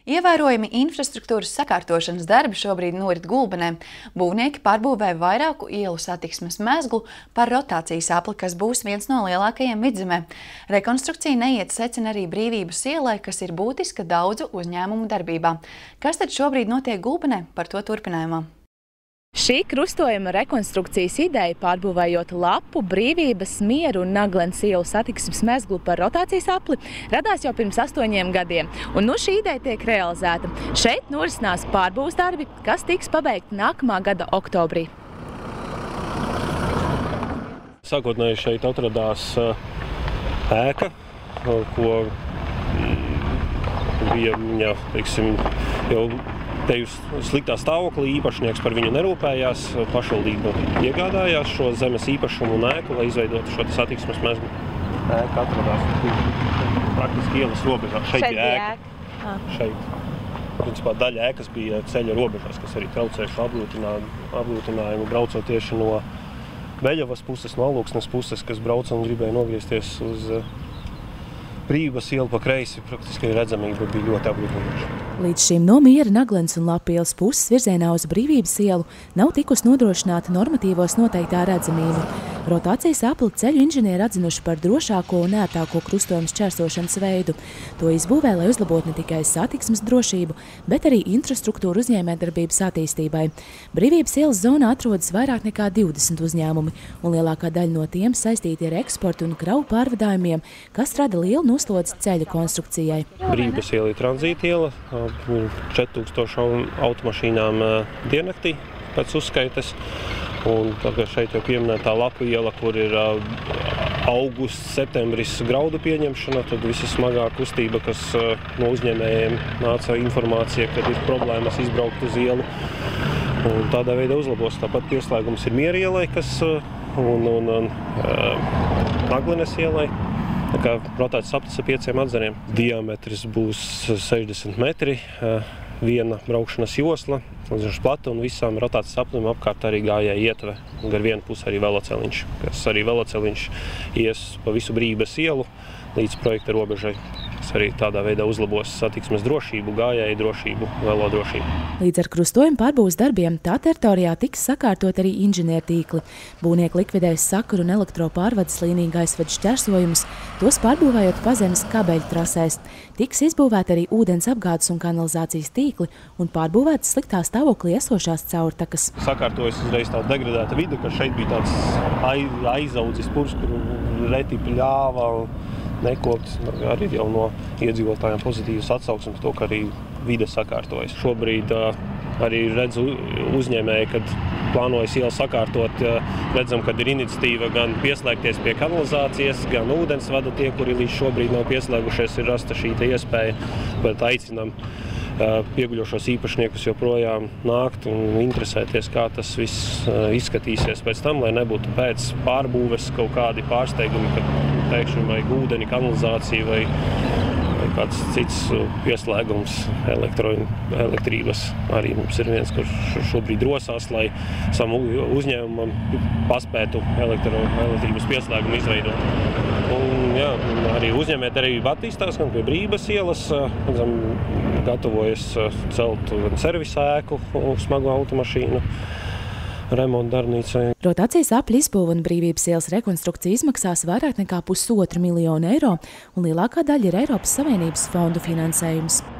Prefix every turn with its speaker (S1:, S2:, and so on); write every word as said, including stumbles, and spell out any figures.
S1: Ievērojami infrastruktūras sakārtošanas darbi šobrīd norit Gulbenē. Būvnieki pārbūvē vairāku ielu satiksmes mezglu par rotācijas apli, kas būs viens no lielākajiem Vidzemē. Rekonstrukcija neiet secina arī Brīvības ielai, kas ir būtiska daudzu uzņēmumu darbībā. Kas tad šobrīd notiek Gulbenē? Par to turpinājumā.
S2: Šī krustojuma rekonstrukcijas ideja, pārbūvējot Lapu, Brīvības, Mieru un Naglens ielu satiksmes mezglu par rotācijas apli, radās jau pirms astoņiem gadiem. Un nu šī ideja tiek realizēta. Šeit norisinās pārbūves darbi, kas tiks pabeigti nākamā gada oktobrī.
S3: Sākotnēji šeit atradās ēka, ko bija viņa, teiksim, jau te uz sliktā stāvoklī, īpašnieks par viņu nerūpējās, pašvaldība iegādājās šo zemes īpašumu un ēku, lai izveidotu šo satiksmes mezglu. Ēka atradās praktiski ielas robežā. Šeit, Šeit bija ēka. ēka. Šeit. Principā daļa ēkas bija ceļa robežās, kas arī traucējuši apgrūtinājumu braucot tieši no Beļavas puses, no Alūksnes puses, kas brauca un gribēja nogriezties uz Brīvības ielu pa kreisi, praktiski redzamība bija ļoti apgrūtinoša.
S2: Līdz šim no Miera, Naglens un Lapu ielas puses virzienā uz Brīvības ielu nav tikus nodrošināta normatīvos noteiktā redzamība. Rotācijas apli ceļu inženieri atzinuši par drošāko un ērtāko krustojumu šķērsošanas veidu. To izbūvē, lai uzlabotu ne tikai satiksmes drošību, bet arī infrastruktūru uzņēmējdarbības attīstībai. Brīvības ielas zonā atrodas vairāk nekā divdesmit uzņēmumi, un lielākā daļa no tiem saistīti ar eksportu un kravu pārvadājumiem, kas rada lielu noslodzi ceļu konstrukcijai.
S3: Brīvības iela ir tranzīta iela, četri tūkstoši automašīnām diennaktī pēc uzskaites. Un tagad šeit jau pieminētā Lapu iela, kur ir augusts, septembris graudu pieņemšana, tad visa smagā kustība, kas no uzņēmējiem nāca informācija, kad ir problēmas izbraukt uz ielu. Un tādā veidā uzlabos. Tāpat pieslēgums ir Miera ielai, kas un, un, un Naglenes ielai. Tā kā rotācijas aplis ar pieciem atzariem. Diametrs būs sešdesmit metri, viena braukšanas josla, līdz plata un visām rotācijas aplim apkārt arī gājēja ietve. Un gar vienu pusi arī veloceliņš, kas arī veloceliņš ies pa visu Brīvības ielu līdz projekta robežai, kas arī tādā veidā uzlabos satiksmes drošību, gājēju drošību, velo drošību.
S2: Līdz ar krustojuma pārbūves darbiem tā teritorijā tiks sakārtot arī inženiertīkli. Būvnieki likvidēs sakaru un elektropārvades līniju gaisvadu šķērsojumus, tos pārbūvējot pazemes kabeļu trasēs. Tiks izbūvēti arī ūdens apgādes un kanalizācijas tīkli un pārbūvētas sliktā stāvoklī esošās caurtakas.
S3: Sakārtojas uzreiz tāda degradēta vide, ka šeit bija tāds aizaudzis purs, kur reti pļāva, nekopts, arī jau no iedzīvotājiem pozitīvas atsauksmes to, ka arī vide sakārtojas. Šobrīd uh, arī redzu uzņēmēji, kad plānojas ielu sakārtot, uh, redzam, kad ir iniciatīva gan pieslēgties pie kanalizācijas, gan ūdensvada tie, kuri līdz šobrīd nav pieslēgušies, ir rasta šī iespēja, bet aicinam uh, pieguļošos īpašniekus joprojām nākt un interesēties, kā tas viss uh, izskatīsies pēc tam, lai nebūtu pēc pārbūves kaut kādi pārsteigumi, kad pēkšņi vajag ūdeni, kanalizāciju vai, vai kāds cits pieslēgums elektro, elektrības. Arī mums ir viens, kurš šobrīd rosās, lai savam uzņēmumam paspētu elektro, elektrības pieslēgumu izveidot. Un, jā, un arī uzņēmējdarbība attīstās, gan pie Brīvības ielas, redzam, gatavojas celt servisa ēku, smagu automašīnu remonta darbnīcai.
S2: Rotācijas apļu izbūve un Brīvības ielas rekonstrukcija izmaksās vairāk nekā pusotru miljonu eiro, un lielākā daļa ir Eiropas Savienības fondu finansējums.